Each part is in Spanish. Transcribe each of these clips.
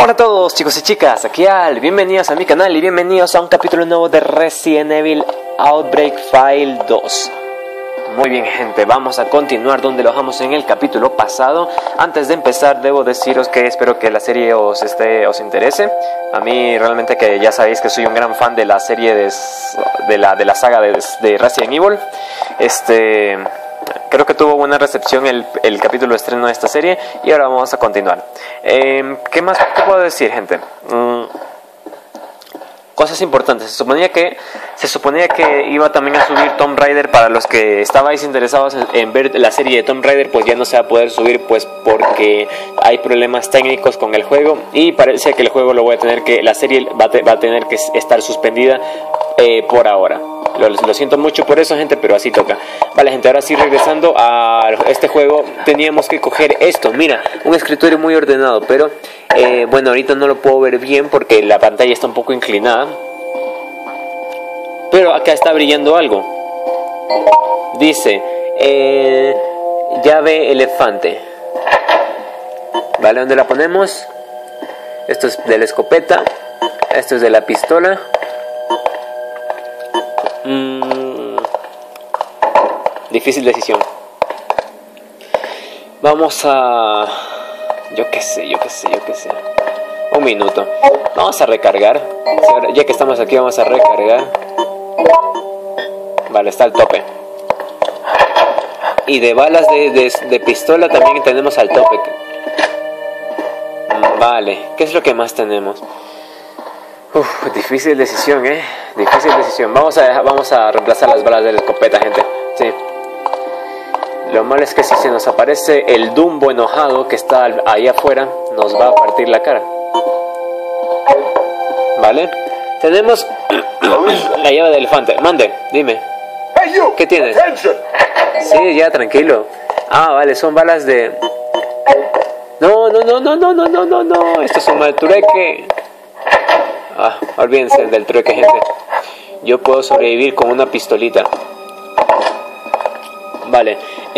Hola a todos chicos y chicas, aquí Al, bienvenidos a mi canal y bienvenidos a un capítulo nuevo de Resident Evil Outbreak File 2. Muy bien gente, vamos a continuar donde lo dejamos en el capítulo pasado. Antes de empezar debo deciros que espero que la serie os interese. A mí realmente, que ya sabéis que soy un gran fan de la serie de la saga de Resident Evil. Creo que tuvo buena recepción el capítulo de estreno de esta serie. Y ahora vamos a continuar. ¿Qué más puedo decir, gente? Cosas importantes. Se suponía que iba también a subir Tomb Raider. Para los que estabais interesados en ver la serie de Tomb Raider, pues ya no se va a poder subir, pues porque hay problemas técnicos con el juego y parece que el juego la serie va a tener que estar suspendida por ahora. Lo siento mucho por eso, gente, pero así toca. Vale, gente, ahora sí, regresando a este juego, teníamos que coger esto. Mira, un escritorio muy ordenado, pero bueno, ahorita no lo puedo ver bien porque la pantalla está un poco inclinada. Pero acá está brillando algo. Dice llave elefante. Vale, ¿dónde la ponemos? Esto es de la escopeta. Esto es de la pistola. Difícil decisión. Vamos a... Yo qué sé. Un minuto. Vamos a recargar. Ya que estamos aquí, vamos a recargar. Vale, está al tope. Y de balas de pistola también tenemos al tope. Vale, ¿qué es lo que más tenemos? Difícil decisión, difícil decisión. Vamos a reemplazar las balas de la escopeta, gente. Sí. Lo malo es que si se nos aparece el Dumbo enojado que está ahí afuera, nos va a partir la cara. Vale. Tenemos la llave de elefante. Mande, dime. ¿Qué tienes? Sí, ya, tranquilo. Ah, vale, son balas de... No. Esto es un mal trueque. Olvídense del trueque, gente. Yo puedo sobrevivir con una pistolita. Vale.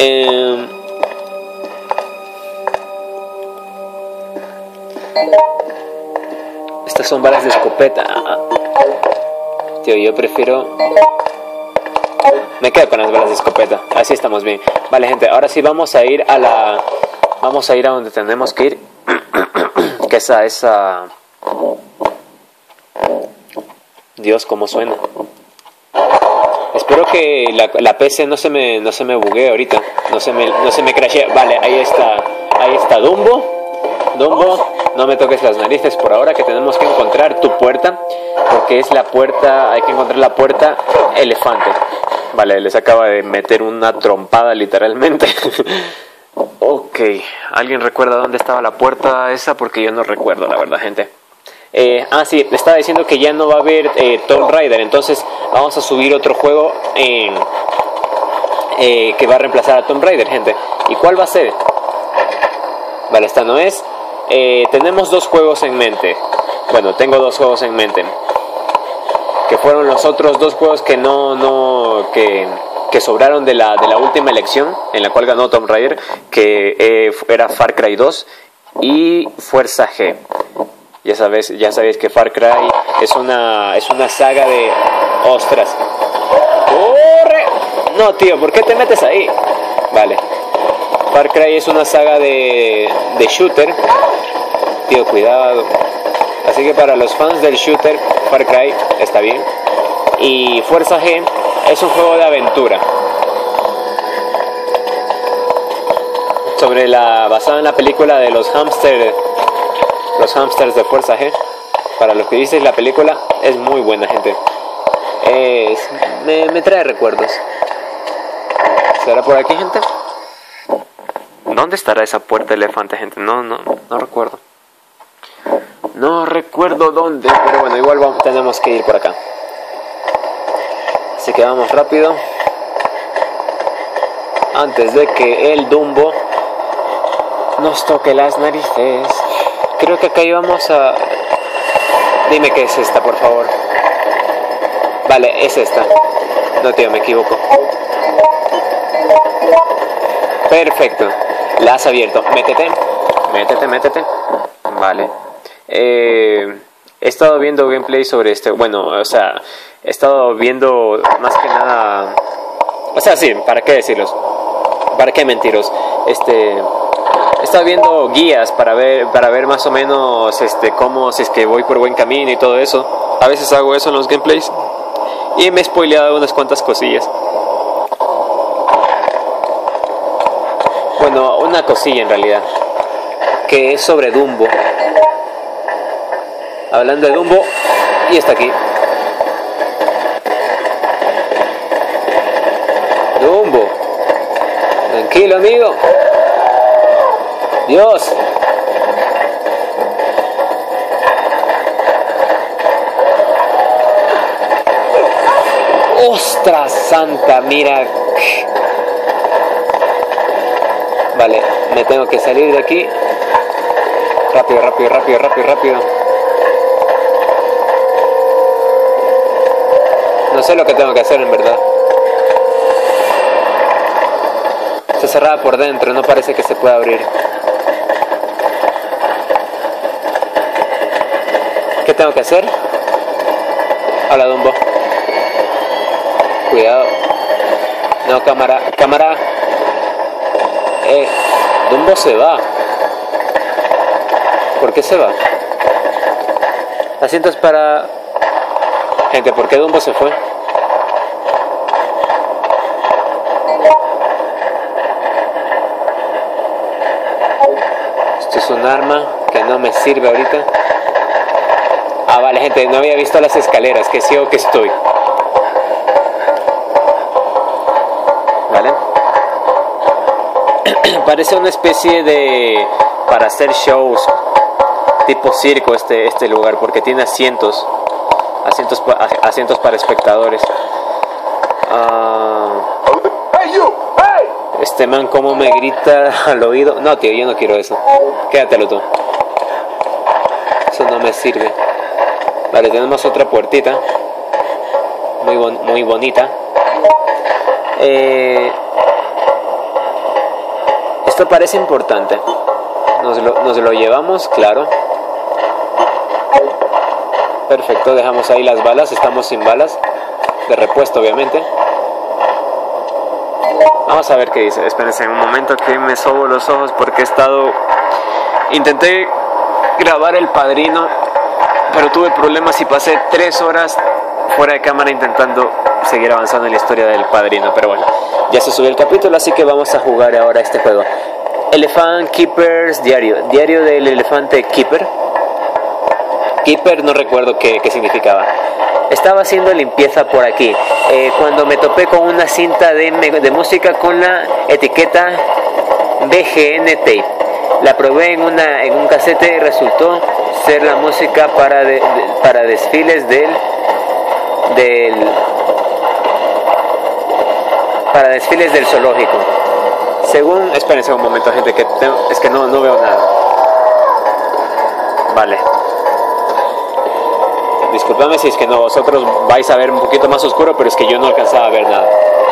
Estas son balas de escopeta. Tío, yo prefiero... Me quedo con las balas de escopeta. Así estamos bien. Vale, gente, ahora sí vamos a ir a donde tenemos que ir. Que es a esa... Dios, cómo suena. Espero que la PC no se me buguee ahorita. No se me crashee. Vale, ahí está Dumbo. Dumbo, no me toques las narices por ahora, que tenemos que encontrar tu puerta. Porque es la puerta, hay que encontrar la puerta elefante. Vale, les acaba de meter una trompada literalmente. Ok, ¿alguien recuerda dónde estaba la puerta esa? Porque yo no recuerdo, la verdad, gente. Sí, le estaba diciendo que ya no va a haber Tomb Raider. Entonces vamos a subir otro juego que va a reemplazar a Tomb Raider, gente. ¿Y cuál va a ser? Vale, esta no es. Tenemos dos juegos en mente. Bueno, tengo dos juegos en mente, que fueron los otros dos juegos que que sobraron de la última elección, en la cual ganó Tomb Raider, que era Far Cry 2 y Fuerza G. Ya sabéis que Far Cry es una saga de... ¡Ostras! ¡Corre! No, tío, ¿por qué te metes ahí? Vale. Far Cry es una saga de shooter. Tío, cuidado. Así que para los fans del shooter, Far Cry está bien. Y Fuerza G es un juego de aventura. Basado en la película de los hamsters de Fuerza G. Para los que dices, la película es muy buena, gente. Me trae recuerdos. ¿Será por aquí, gente? ¿Dónde estará esa puerta elefante, gente? No recuerdo. No recuerdo dónde, pero bueno, igual tenemos que ir por acá. Así que vamos rápido, antes de que el Dumbo nos toque las narices. Creo que acá íbamos a... Dime qué es esta, por favor. Vale, es esta. No, tío, me equivoco. Perfecto. La has abierto. Métete. Vale. He estado viendo gameplay sobre este, bueno, o sea, he estado viendo más que nada, o sea, sí, ¿para qué decirlos? ¿Para qué mentiros? He estado viendo guías para ver más o menos cómo, si es que voy por buen camino y todo eso. A veces hago eso en los gameplays y me he spoileado unas cuantas cosillas. Bueno, una cosilla en realidad, que es sobre Dumbo. Hablando de Dumbo, y está aquí. Dumbo, tranquilo amigo. Dios. ¡Ostras santa! Mira. Vale, me tengo que salir de aquí. Rápido. No sé lo que tengo que hacer en verdad. Está cerrada por dentro, no parece que se pueda abrir. ¿Qué tengo que hacer? Hola Dumbo. Cuidado. No, cámara. Dumbo se va. ¿Por qué se va? Asientos para... Gente, ¿por qué Dumbo se fue? Esto es un arma que no me sirve ahorita. Ah, vale, gente, no había visto las escaleras. Qué ciego que estoy. Vale. Parece una especie de... para hacer shows tipo circo este lugar, porque tiene asientos para espectadores. Este man como me grita al oído. No, tío, yo no quiero eso. Quédatelo tú. Eso no me sirve. Vale, tenemos otra puertita muy bonita. Esto parece importante. Nos lo llevamos, claro. Perfecto, dejamos ahí las balas. Estamos sin balas de repuesto, obviamente. Vamos a ver qué dice. Espérense un momento que me sobo los ojos porque intenté grabar El Padrino, pero tuve problemas y pasé 3 horas fuera de cámara intentando seguir avanzando en la historia del Padrino. Pero bueno, ya se subió el capítulo, así que vamos a jugar ahora este juego. Elephant Keeper's Diario del elefante Keeper. Keeper no recuerdo qué significaba. Estaba haciendo limpieza por aquí cuando me topé con una cinta de música con la etiqueta BGN Tape. La probé en un casete y resultó ser la música para desfiles para desfiles del zoológico. Según... Espérense un momento, gente, que es que no veo nada. Vale. Disculpadme si es que vosotros vais a ver un poquito más oscuro, pero es que yo no alcanzaba a ver nada.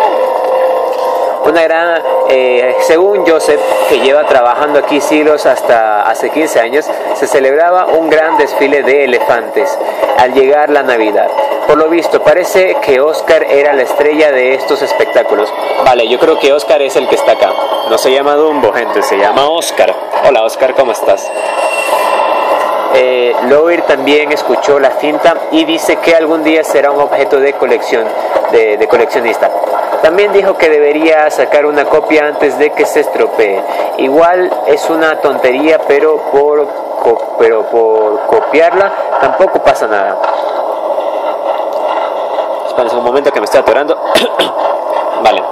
Según Joseph, que lleva trabajando aquí siglos hasta hace 15 años, se celebraba un gran desfile de elefantes al llegar la Navidad. Por lo visto, parece que Oscar era la estrella de estos espectáculos. Vale, yo creo que Oscar es el que está acá. No se llama Dumbo, gente, se llama Oscar. Hola Oscar, ¿cómo estás? Loir también escuchó la cinta y dice que algún día será un objeto de colección, de coleccionista. También dijo que debería sacar una copia antes de que se estropee. Igual es una tontería, pero por copiarla tampoco pasa nada. Esperen un momento que me estoy atorando. Vale.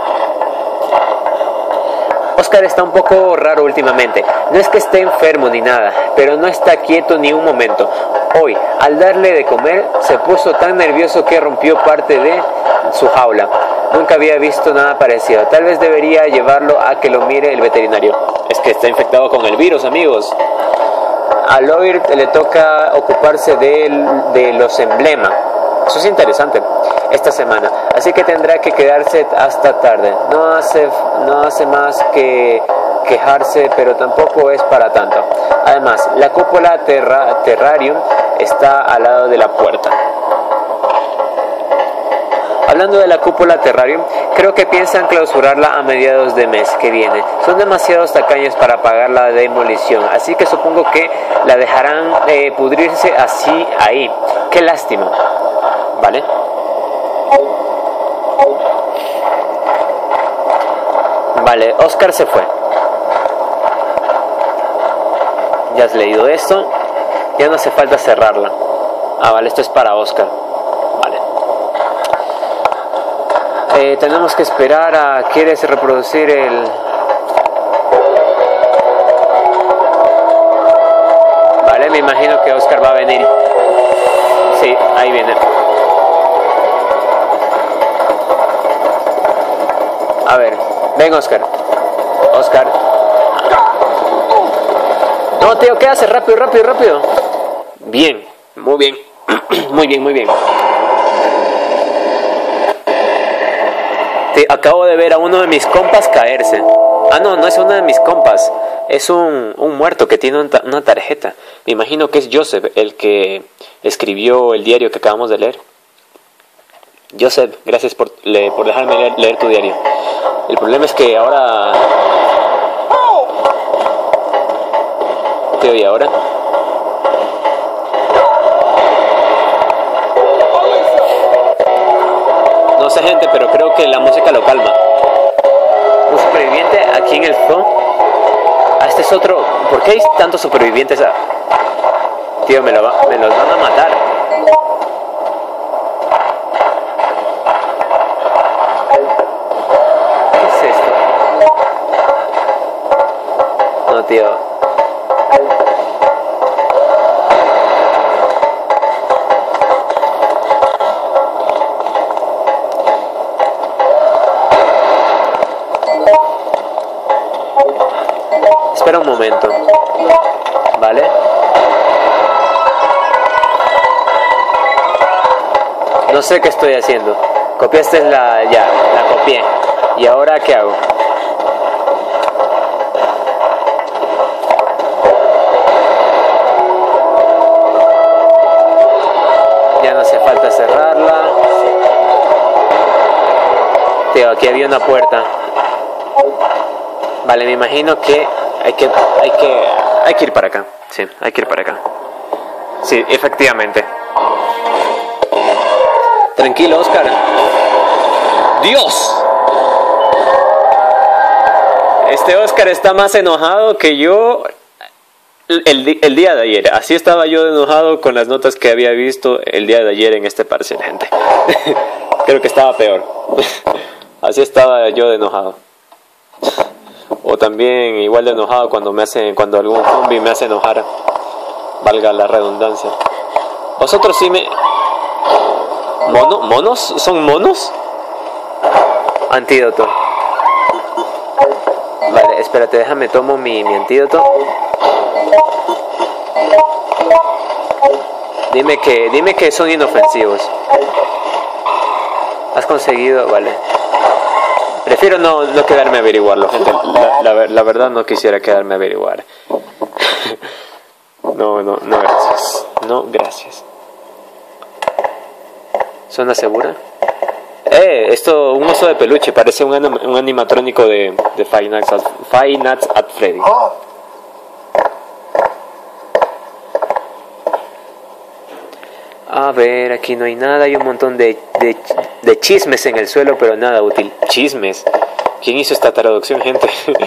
Oscar está un poco raro últimamente. No es que esté enfermo ni nada, pero no está quieto ni un momento. Hoy, al darle de comer, se puso tan nervioso que rompió parte de su jaula. Nunca había visto nada parecido. Tal vez debería llevarlo a que lo mire el veterinario. Es que está infectado con el virus, amigos. A Loir le toca ocuparse de los emblemas. Eso es interesante esta semana, así que tendrá que quedarse hasta tarde. No hace más que quejarse, pero tampoco es para tanto. Además, la cúpula Terrarium está al lado de la puerta. Hablando de la cúpula Terrarium, creo que piensan clausurarla a mediados de mes que viene. Son demasiados tacaños para pagar la demolición, así que supongo que la dejarán pudrirse así ahí. Qué lástima. ¿Vale? Vale, Oscar se fue. Ya has leído esto. Ya no hace falta cerrarla. Ah, vale, esto es para Oscar. Vale. Tenemos que esperar a... ¿Quieres reproducir el...? Vale, me imagino que Oscar va a venir. Sí, ahí viene. A ver, ven Oscar. Oscar. No, tío, ¿qué haces? Rápido, rápido, rápido. Bien, muy bien. Muy bien, muy bien. Acabo de ver a uno de mis compas caerse. Ah, no, no es uno de mis compas. Es un muerto que tiene una tarjeta. Me imagino que es Joseph, el que escribió el diario que acabamos de leer. Joseph, gracias por dejarme leer tu diario. El problema es que ahora... Tío, ¿y ahora? No sé, gente, pero creo que la música lo calma. Un superviviente aquí en el zoo. Ah, este es otro. ¿Por qué hay tantos supervivientes? Tío, me los van a matar. ¿Qué es esto? No, tío. Espera un momento. ¿Vale? No sé qué estoy haciendo. Copiaste la copié. ¿Y ahora qué hago? Ya no hace falta cerrarla. Tío, aquí había una puerta. Vale, me imagino que hay que ir para acá. Sí, hay que ir para acá. Sí, efectivamente. Tranquilo, Oscar. ¡Dios! Este Oscar está más enojado que yo el día de ayer. Así estaba yo de enojado con las notas que había visto el día de ayer en este parcial, gente. Creo que estaba peor. Así estaba yo de enojado. O también igual de enojado cuando algún zombie me hace enojar. Valga la redundancia. Vosotros sí me... ¿Monos? ¿Son monos? Antídoto. Vale, espérate, déjame tomo mi antídoto. Dime que son inofensivos. ¿Has conseguido? Vale. Prefiero no quedarme a averiguarlo, gente. La verdad no quisiera quedarme a averiguar. No, gracias. No, gracias. ¿Zona segura? Esto, un oso de peluche. Parece un animatrónico de Five Nights at Freddy. A ver, aquí no hay nada. Hay un montón de chismes en el suelo, pero nada útil. Chismes. ¿Quién hizo esta traducción, gente?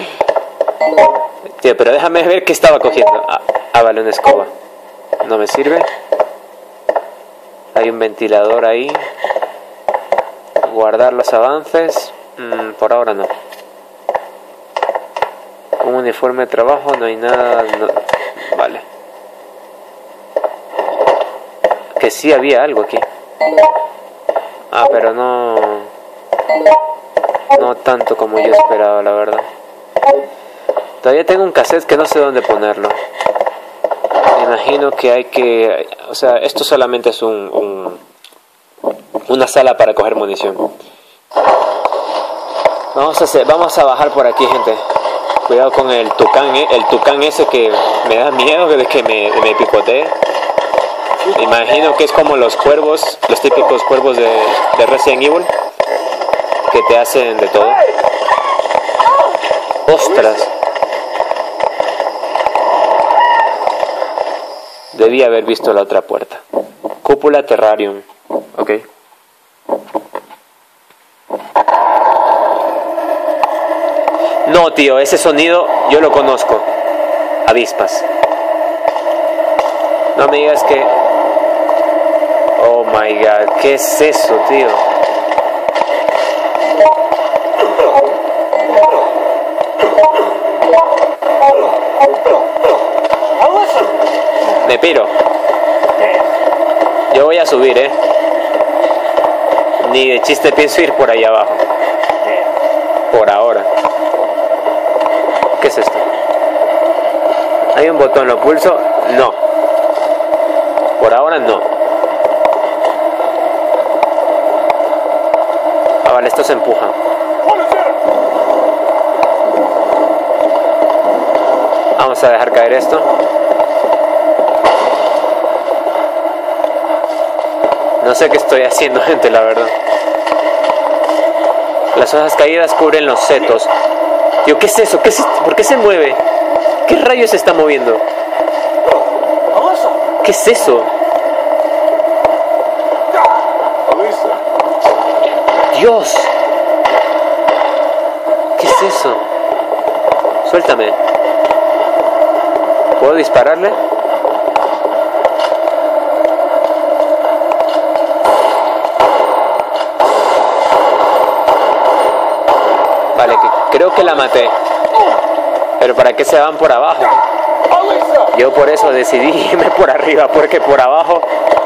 Tío, pero déjame ver qué estaba cogiendo. Vale, una escoba. No me sirve. Hay un ventilador ahí. Guardar los avances. Por ahora no. Un uniforme de trabajo. No hay nada. No. Vale. Que sí había algo aquí. Pero no tanto como yo esperaba, la verdad. Todavía tengo un cassette que no sé dónde ponerlo. Me imagino que hay que... O sea, esto solamente es una sala para coger munición. Vamos a bajar por aquí, gente. Cuidado con el tucán ese que me da miedo de que me picotee. Me imagino que es como los cuervos, los típicos cuervos de Resident Evil, que te hacen de todo. ¡Ostras! Debí haber visto la otra puerta. Cúpula Terrarium. Ok. No, tío, ese sonido yo lo conozco. Avispas. No me digas que... Oh my god, ¿qué es eso, tío? Me piro. Yo voy a subir, Ni de chiste pienso ir por ahí abajo. Por ahora. ¿Qué es esto? ¿Hay un botón? ¿Lo pulso? No. Por ahora no. Ah, vale, esto se empuja. Vamos a dejar caer esto. No sé qué estoy haciendo, gente, la verdad. Las hojas caídas cubren los setos. Tío, ¿qué es eso? ¿Por qué se mueve? ¿Qué rayos se está moviendo? ¿Qué es eso? ¡Dios! ¿Qué es eso? Suéltame. ¿Puedo dispararle? Vale, creo que la maté. Pero ¿para qué se van por abajo? Yo por eso decidí irme por arriba, porque por abajo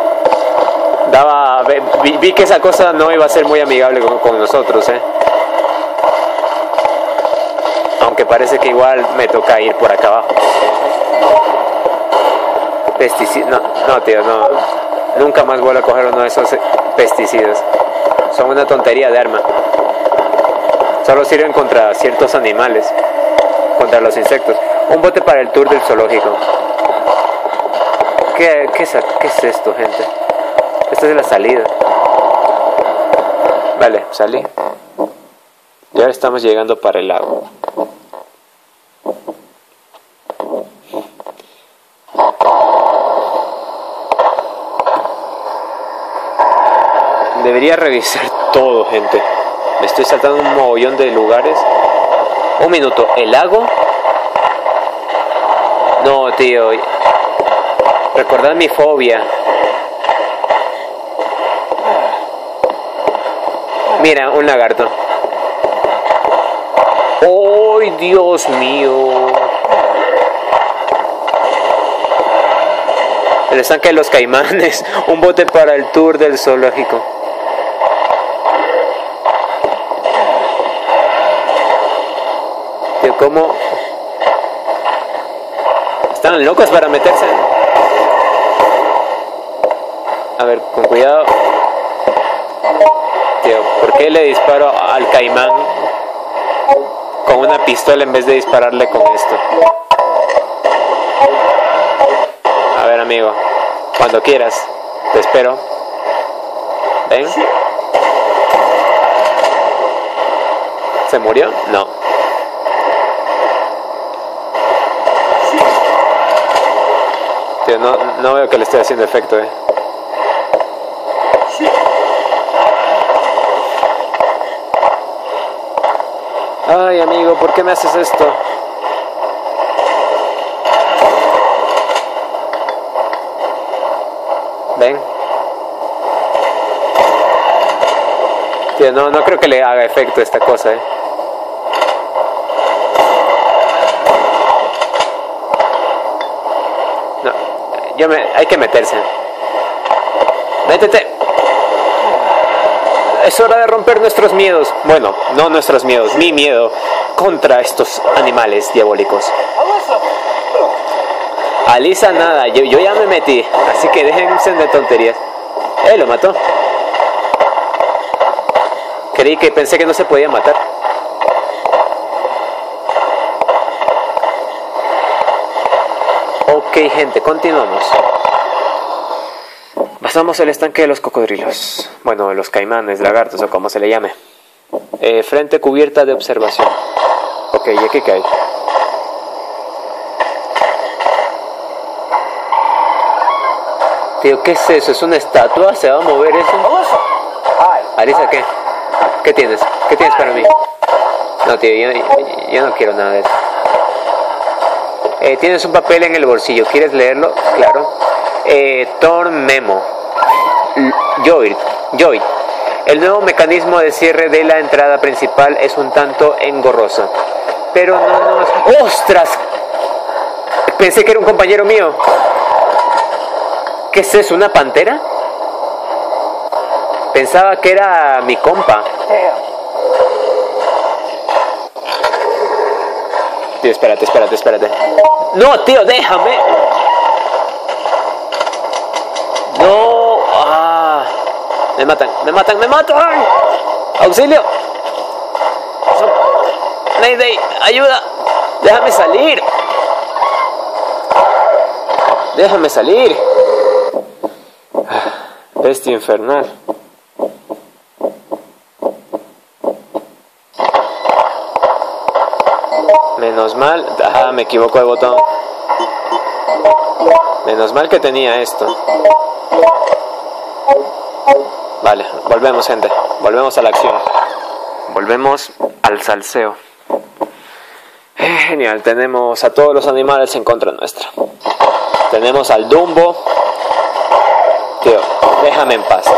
vi que esa cosa no iba a ser muy amigable con nosotros, Aunque parece que igual me toca ir por acá abajo. Pesticidas. No, tío, no. Nunca más vuelvo a coger uno de esos pesticidas. Son una tontería de arma. Solo sirven contra ciertos animales. Contra los insectos. Un bote para el tour del zoológico. ¿Qué es esto, gente? Esta es la salida. Vale, salí. Y ahora estamos llegando para el lago. Debería revisar todo, gente. Me estoy saltando un mogollón de lugares. Un minuto, ¿el lago? No, tío. Recordad mi fobia. Mira, un lagarto. ¡Ay, Dios mío! El estanque de los caimanes. Un bote para el tour del zoológico. Tío, ¿cómo? Están locos para meterse. A ver, con cuidado. Tío, ¿por qué le disparo al caimán con una pistola en vez de dispararle con esto? A ver, amigo, cuando quieras, te espero. ¿Ven? ¿Se murió? No. Tío, no veo que le esté haciendo efecto, Ay, amigo, ¿por qué me haces esto? ¿Ven? Tío, no creo que le haga efecto esta cosa, No, hay que meterse. ¡Métete! Es hora de romper nuestros miedos. Bueno, no nuestros miedos, mi miedo contra estos animales diabólicos. Alisa nada, yo ya me metí, así que déjense de tonterías. Lo mató. Pensé que no se podía matar. Ok, gente, continuamos. Pasamos el estanque de los cocodrilos. Bueno, los caimanes, lagartos o como se le llame. Frente cubierta de observación. Ok, ¿y aquí qué hay? Tío, ¿qué es eso? ¿Es una estatua? ¿Se va a mover eso? Alisa, ¿qué? ¿Qué tienes? ¿Qué tienes para mí? No, tío, yo no quiero nada de eso. Tienes un papel en el bolsillo. ¿Quieres leerlo? Claro. Torn Memo. Joy. El nuevo mecanismo de cierre de la entrada principal es un tanto engorroso. Pero no nos... ¡Ostras! Pensé que era un compañero mío. ¿Qué es eso? ¿Una pantera? Pensaba que era mi compa. Tío, espérate. No, tío, déjame. No. Me matan. Auxilio. Mayday, ayuda. Déjame salir. Bestia infernal. Menos mal. Me equivoco de botón. Menos mal que tenía esto. Vale, volvemos, gente. Volvemos a la acción. Volvemos al salseo. Genial, tenemos a todos los animales en contra nuestra. Tenemos al Dumbo. Tío, déjame en paz.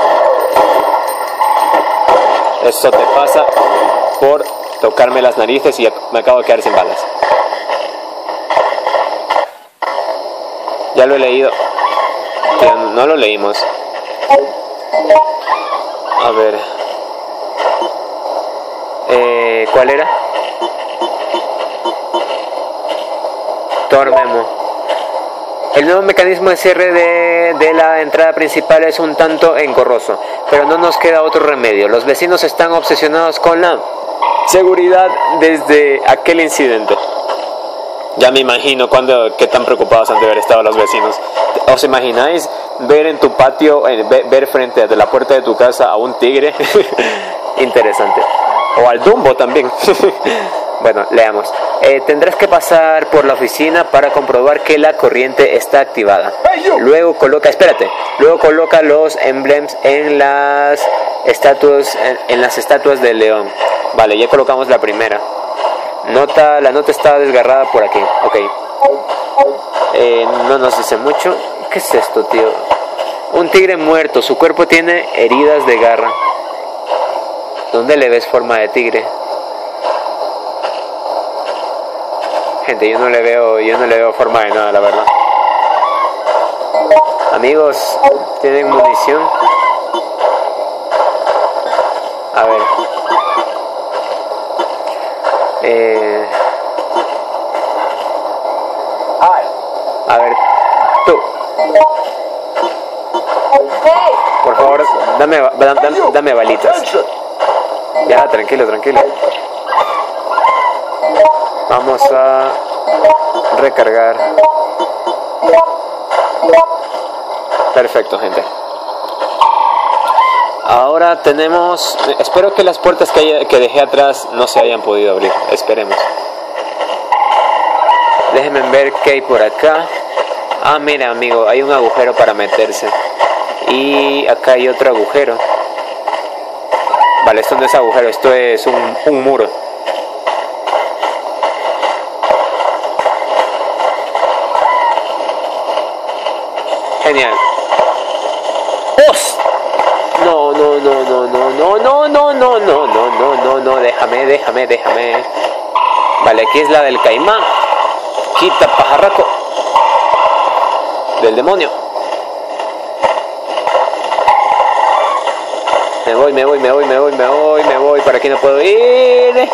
Esto te pasa por tocarme las narices y me acabo de quedar sin balas. Ya lo he leído. Tío, no lo leímos. A ver. ¿Cuál era? Torn Memo. El nuevo mecanismo de cierre de la entrada principal es un tanto engorroso, pero no nos queda otro remedio. Los vecinos están obsesionados con la seguridad desde aquel incidente. Ya me imagino qué tan preocupados han de haber estado los vecinos. ¿Os imagináis ver en tu patio, ver frente a la puerta de tu casa a un tigre? Interesante. O al Dumbo también. Bueno, leamos. Tendrás que pasar por la oficina para comprobar que la corriente está activada. Luego coloca los emblems en las estatuas del león. Vale, ya colocamos la primera. La nota está desgarrada por aquí. Ok. No nos dice mucho. ¿Qué es esto, tío? Un tigre muerto. Su cuerpo tiene heridas de garra. ¿Dónde le ves forma de tigre? Gente, yo no le veo forma de nada, la verdad. Amigos, ¿tienen munición? A ver. A ver, tú. Por favor, dame balitas. Ya, tranquilo. Vamos a recargar. Perfecto, gente. Ahora tenemos... Espero que las puertas que dejé atrás no se hayan podido abrir. Esperemos. Déjenme ver qué hay por acá. Mira, amigo, hay un agujero para meterse. Y acá hay otro agujero. Vale, esto no es agujero, esto es un muro. Genial. ¡Os! No, déjame. Vale, aquí es la del caimán. Quita, pajarraco. Del demonio. Me voy. Por aquí no puedo ir.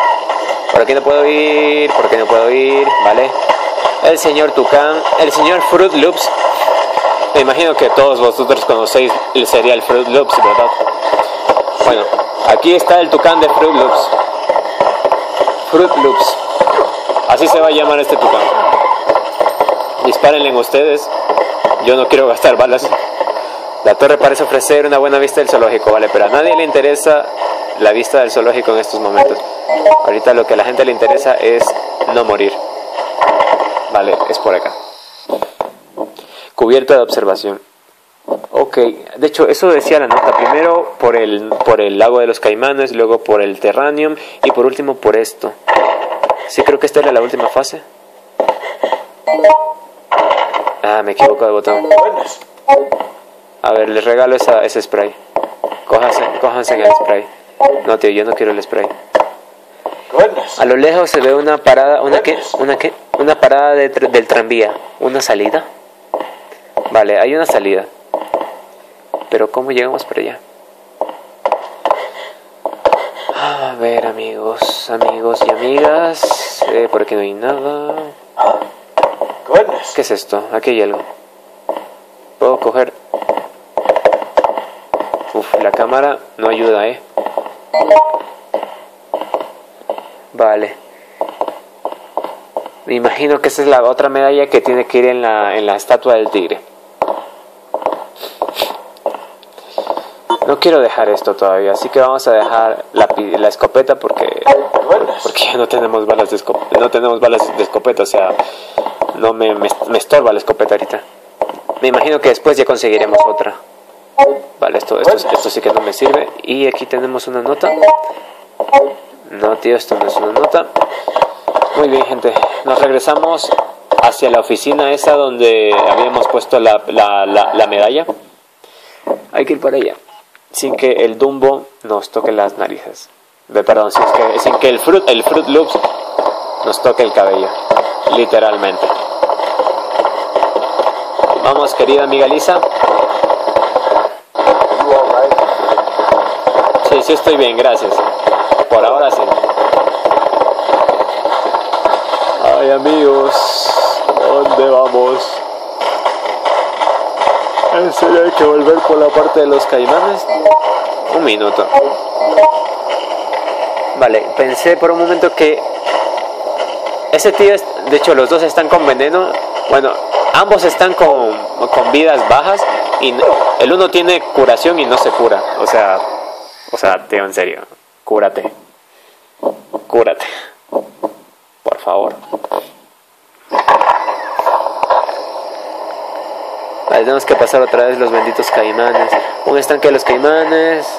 Vale. El señor Tucán. El señor Fruit Loops. Me imagino que todos vosotros conocéis el cereal Fruit Loops, ¿verdad? Bueno, aquí está el tucán de Fruit Loops. Fruit Loops. Así se va a llamar este tucán. Dispárenle en ustedes. Yo no quiero gastar balas. La torre parece ofrecer una buena vista del zoológico, vale, pero a nadie le interesa la vista del zoológico en estos momentos. Ahorita lo que a la gente le interesa es no morir. Vale, es por acá. Cubierta de observación. Ok, de hecho eso decía la nota. Primero por el lago de los Caimanes, luego por el Terranium y por último por esto. Sí, creo que esta era la última fase. Ah, me equivoco de botón. A ver, les regalo ese spray. Cójanse en el spray. No, tío, yo no quiero el spray. A lo lejos se ve una parada. ¿Una qué? Una parada del tranvía. ¿Una salida? Vale, hay una salida. Pero ¿cómo llegamos para allá? A ver, amigos y amigas. Por aquí no hay nada. ¿Qué es esto? Aquí hay algo. Puedo coger. Uf, la cámara no ayuda, Vale. Me imagino que esa es la otra medalla que tiene que ir en la estatua del tigre. No quiero dejar esto todavía, así que vamos a dejar la escopeta porque ya no tenemos balas de escopeta, o sea, no me estorba la escopeta ahorita. Me imagino que después ya conseguiremos otra. Vale, esto sí que no me sirve. Y aquí tenemos una nota. No, tío, esto no es una nota. Muy bien, gente, nos regresamos hacia la oficina esa donde habíamos puesto la medalla. Hay que ir para allá sin que el Dumbo nos toque las narices. Perdón, sin que el Fruit Loops nos toque el cabello, literalmente. Vamos, querida amiga Lisa. Sí, estoy bien, gracias. Por ahora sí. Ay, amigos, ¿dónde vamos? ¿En serio hay que volver por la parte de los Caimanes? Un minuto. Vale, pensé por un momento que ese tío, de hecho los dos están con veneno. Bueno, ambos están con vidas bajas y el uno tiene curación y no se cura. O sea, tío, en serio, cúrate. Por favor. Vale, tenemos que pasar otra vez los benditos Caimanes. Un estanque de los Caimanes.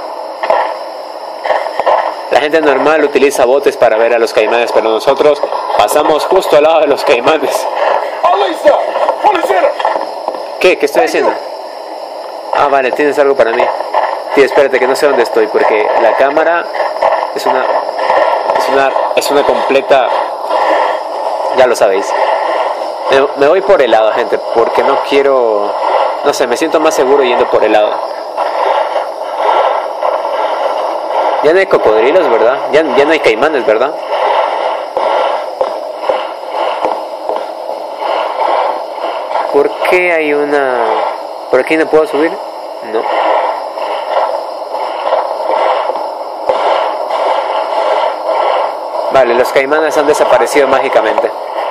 La gente normal utiliza botes para ver a los Caimanes, pero nosotros pasamos justo al lado de los Caimanes. ¿Qué estoy haciendo? Ah, vale, tienes algo para mí. Tío, espérate, que no sé dónde estoy, porque la cámara es una completa... Ya lo sabéis. Me voy por el lado, gente, porque no quiero... No sé, me siento más seguro yendo por el lado. Ya no hay cocodrilos, ¿verdad? Ya no hay caimanes, ¿verdad? ¿Por qué hay una...? ¿Por aquí no puedo subir? No. Vale, los caimanes han desaparecido mágicamente.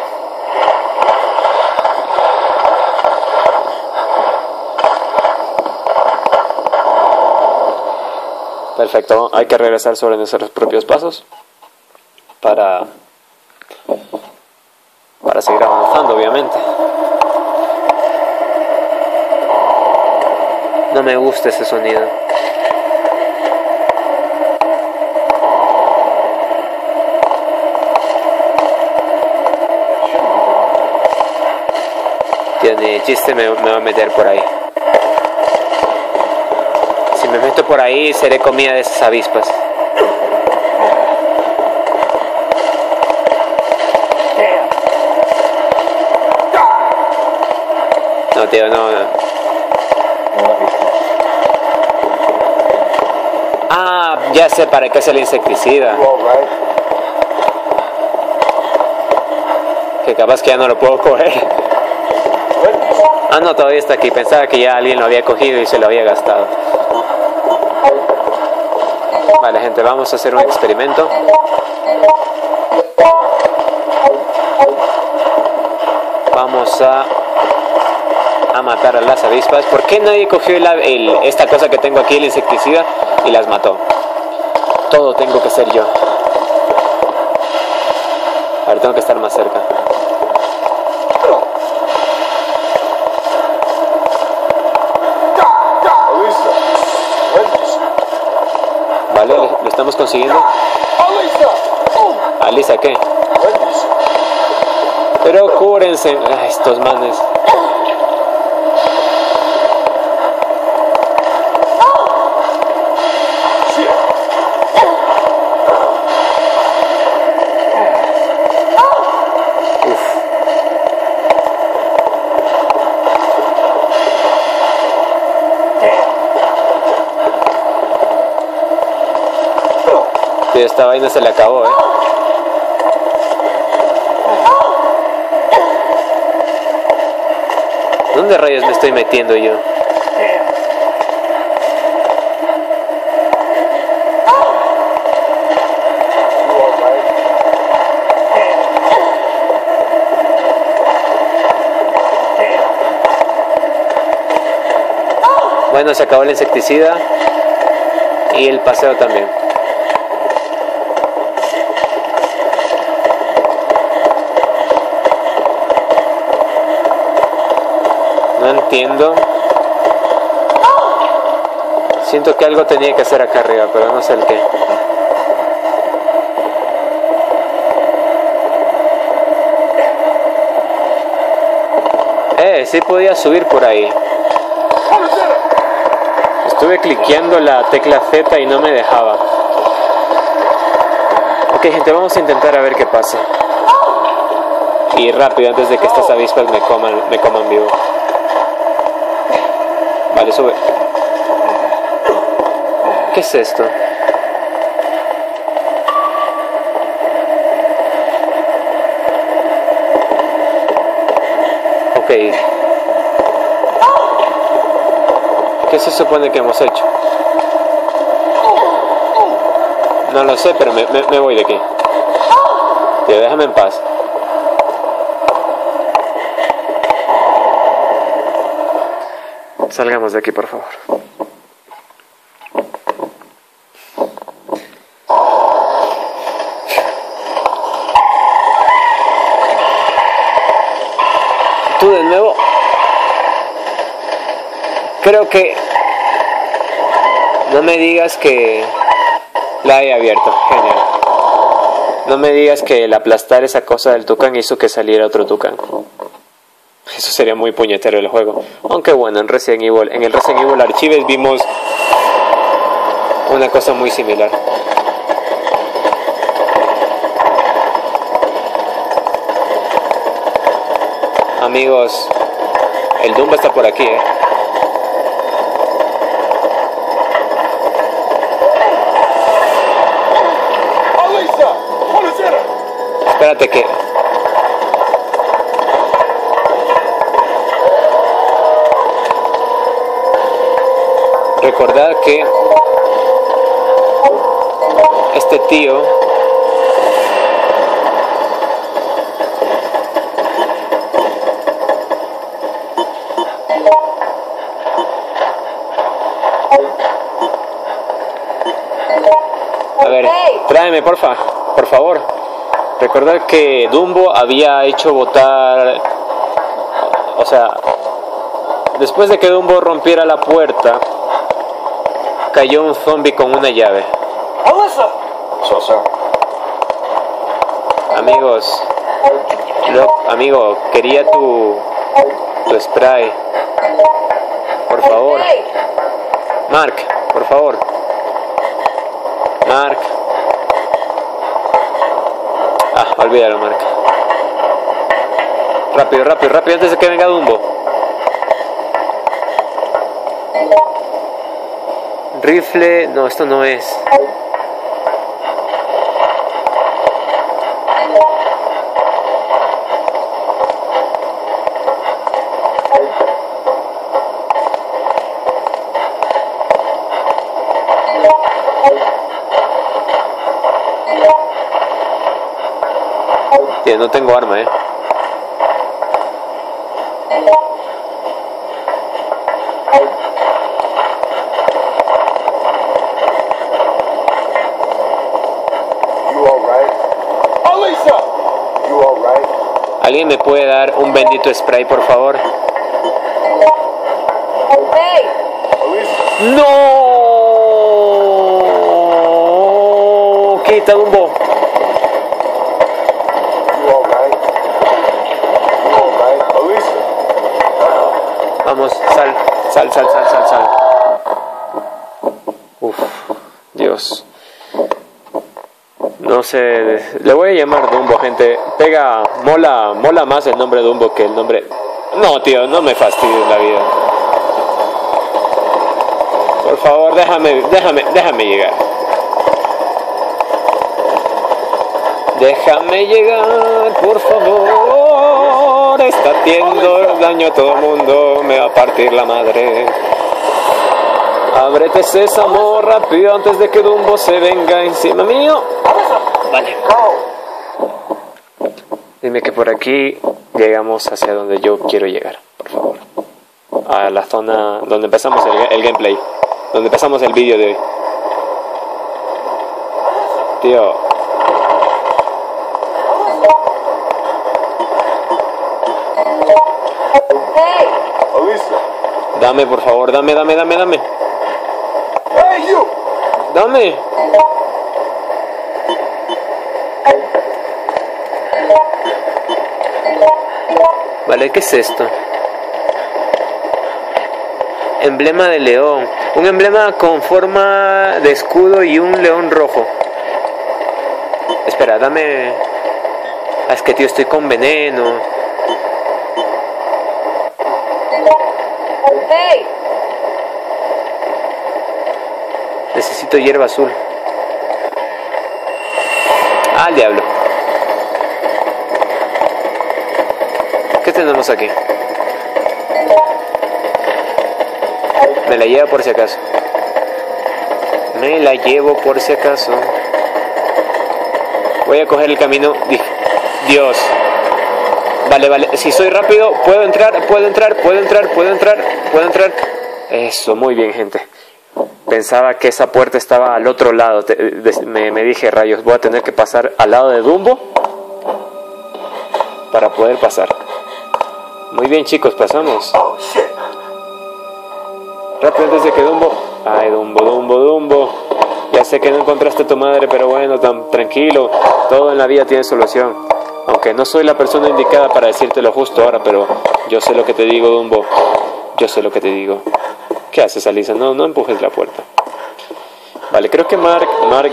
Perfecto, hay que regresar sobre nuestros propios pasos para seguir avanzando, obviamente. No me gusta ese sonido. Tío, ni chiste me va a meter por ahí. Si me meto por ahí, seré comida de esas avispas. No, tío, no. Ah, ya sé para qué es el insecticida. Que capaz que ya no lo puedo coger. Ah, no, todavía está aquí. Pensaba que ya alguien lo había cogido y se lo había gastado. Vale, gente, vamos a hacer un experimento. Vamos a matar a las avispas. ¿Por qué nadie cogió esta cosa que tengo aquí, el insecticida, y las mató? Todo tengo que ser yo. A ver, tengo que estar más cerca. Vale, lo estamos consiguiendo. ¿Alisa qué? Pero cúrense. Ay, estos manes. Esta vaina se le acabó, ¿Dónde rayos me estoy metiendo yo? Bueno, se acabó el insecticida y el paseo también. No entiendo. Siento que algo tenía que hacer acá arriba, pero no sé el qué. Sí podía subir por ahí. Estuve cliqueando la tecla Z y no me dejaba. Ok, gente, vamos a intentar a ver qué pasa. Y rápido, antes de que estas avispas me coman vivo. Vale, sube. ¿Qué es esto? Ok. ¿Qué se supone que hemos hecho? No lo sé, pero me voy de aquí. Tío, déjame en paz. Salgamos de aquí, por favor. Tú de nuevo. Creo que... No me digas que la he abierto. Genial. No me digas que el aplastar esa cosa del tucán hizo que saliera otro tucán. Eso sería muy puñetero el juego. Aunque bueno, en el Resident Evil Archives vimos una cosa muy similar. Amigos, el Dumbo está por aquí, Espérate que... Recordad que este tío a ver, tráeme por favor. Recordad que Dumbo había hecho botar, o sea, después de que Dumbo rompiera la puerta, cayó un zombie con una llave. Amigos, amigo, quería tu spray. Por favor. Mark, por favor. Mark. Olvídalo, Mark. Rápido, antes de que venga Dumbo. Rifle, no, esto no es. Tío, no tengo arma, ¿Alguien me puede dar un bendito spray, por favor? ¡No! Quita, Dumbo. Vamos, sal. Uf, Dios. No sé, le voy a llamar Dumbo, gente. Mola más el nombre Dumbo que el nombre... No, tío, no me fastidies la vida. Por favor, déjame llegar. Déjame llegar, por favor. Está haciendo daño a todo el mundo. Me va a partir la madre. Ábrete, sésamo, rápido, antes de que Dumbo se venga encima mío. Vale. Dime que por aquí llegamos hacia donde yo quiero llegar, por favor. A la zona donde empezamos el gameplay. Donde empezamos el vídeo de hoy. Tío. Dame, por favor, dame. Dame. Vale, ¿qué es esto? Emblema de león. Un emblema con forma de escudo y un león rojo. Espera, dame... Ah, es que, tío, estoy con veneno. Necesito hierba azul. Ah, al diablo. ¿Qué tenemos aquí? Me la llevo por si acaso. Voy a coger el camino. Dios. Vale. Si soy rápido, puedo entrar. Eso, muy bien, gente. Pensaba que esa puerta estaba al otro lado. Me dije, rayos, voy a tener que pasar al lado de Dumbo para poder pasar. Muy bien, chicos, pasamos. Rápido antes de que Dumbo... Ay, Dumbo. Ya sé que no encontraste a tu madre, pero bueno, tranquilo. Todo en la vida tiene solución. Aunque no soy la persona indicada para decírtelo justo ahora, pero yo sé lo que te digo, Dumbo. Yo sé lo que te digo. ¿Qué haces, Alisa? No empujes la puerta. Vale, creo que Mark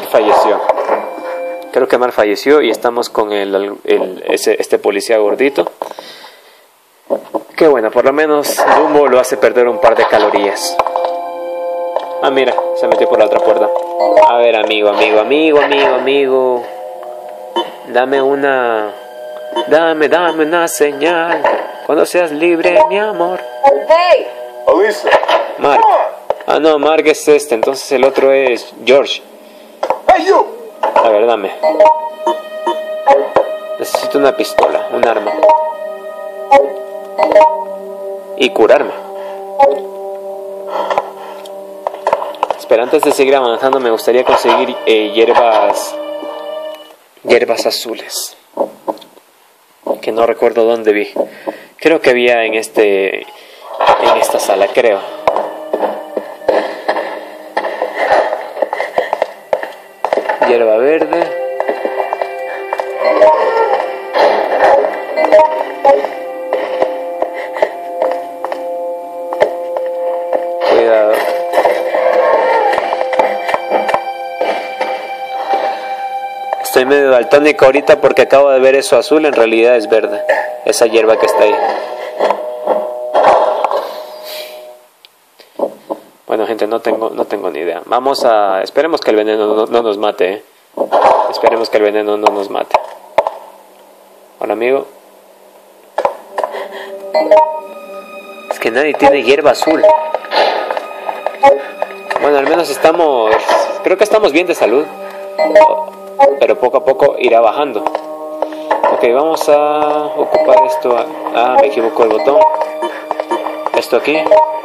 falleció. Y estamos con este policía gordito. Qué bueno, por lo menos Dumbo lo hace perder un par de calorías. Ah, mira, se metió por la otra puerta. A ver, amigo. Dame una señal. Cuando seas libre, mi amor. Hey, Alisa. Mark. Ah, no, Mark es este, entonces el otro es George. Hey, you. A ver, dame. Necesito una pistola, un arma. Y curarme. Espera, antes de seguir avanzando me gustaría conseguir hierbas azules. Que no recuerdo dónde vi. Creo que había en esta sala, creo. Hierba verde. Cuidado. Estoy medio daltónico ahorita porque acabo de ver eso azul, en realidad es verde. Esa hierba que está ahí. Bueno, gente, no tengo ni idea. Esperemos que el veneno no nos mate, ¿eh? Esperemos que el veneno no nos mate. Hola, amigo. Es que nadie tiene hierba azul. Bueno, al menos creo que estamos bien de salud. Pero poco a poco irá bajando. Ok, vamos a ocupar esto. Ah, me equivoco el botón. Esto aquí.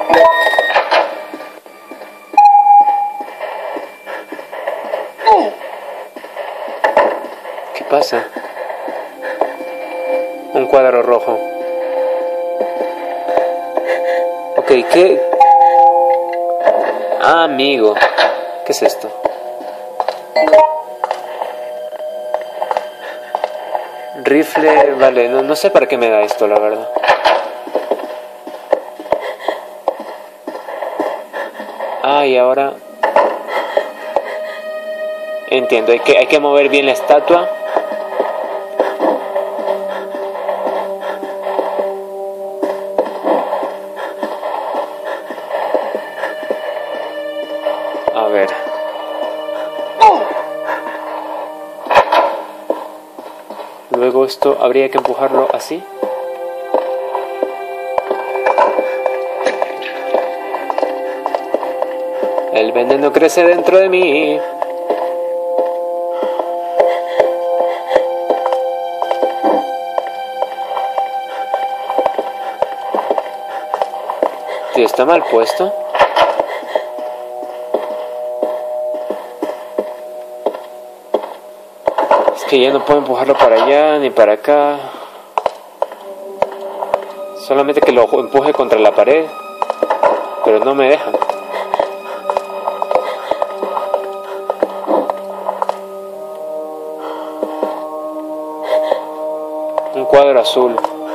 ¿Qué pasa? Un cuadro rojo. Ok, ¿qué? Ah, amigo. ¿Qué es esto? Rifle, vale, no sé para qué me da esto, la verdad. Ah, y ahora... Entiendo, hay que mover bien la estatua. A ver. Luego esto habría que empujarlo así. El veneno crece dentro de mí. Tío, está mal puesto. Es que ya no puedo empujarlo para allá ni para acá. Solamente que lo empuje contra la pared. Pero no me deja. Un cuadro azul.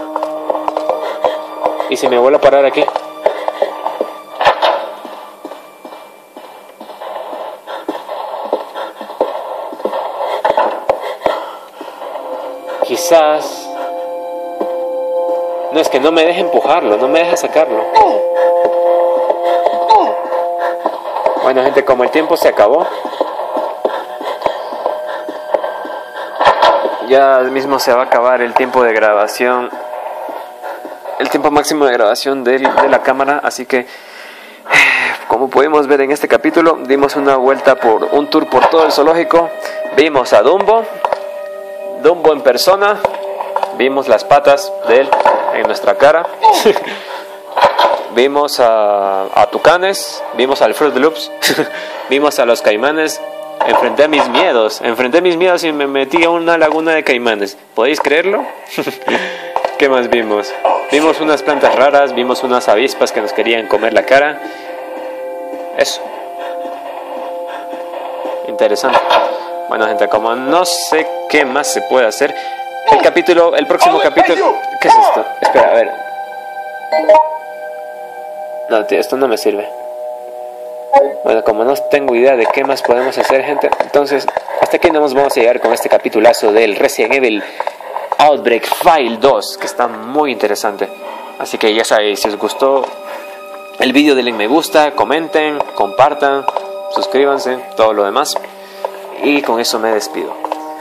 ¿Y si me vuelvo a parar aquí? Quizás... No, es que no me deja empujarlo, no me deja sacarlo. Bueno, gente, como el tiempo se acabó, ya mismo se va a acabar el tiempo de grabación, el tiempo máximo de grabación de la cámara, así que como pudimos ver en este capítulo, dimos una vuelta por un tour por todo el zoológico, vimos a Dumbo en persona, vimos las patas de él en nuestra cara, vimos a tucanes, vimos al Fruit Loops, vimos a los caimanes. Enfrenté mis miedos y me metí a una laguna de caimanes. ¿Podéis creerlo? ¿Qué más vimos? Vimos unas plantas raras, vimos unas avispas que nos querían comer la cara. Eso. Interesante. Bueno, gente, como no sé qué más se puede hacer, el próximo capítulo... ¿Qué es esto? Espera, a ver. No, tío, esto no me sirve. Bueno, como no tengo idea de qué más podemos hacer, gente, entonces hasta aquí nos vamos a llegar con este capitulazo del Resident Evil Outbreak File 2, que está muy interesante. Así que ya sabéis, si os gustó el vídeo, denle me gusta, comenten, compartan, suscríbanse, todo lo demás. Y con eso me despido.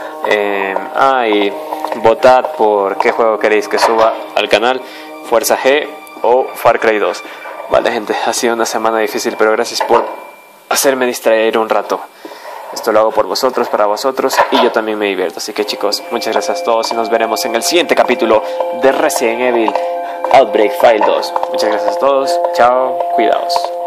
Y votad por qué juego queréis que suba al canal, Fuerza G o Far Cry 2. Vale, gente, ha sido una semana difícil, pero gracias por hacerme distraer un rato. Esto lo hago por vosotros, para vosotros, y yo también me divierto. Así que, chicos, muchas gracias a todos y nos veremos en el siguiente capítulo de Resident Evil Outbreak File 2. Muchas gracias a todos, chao, cuidaos.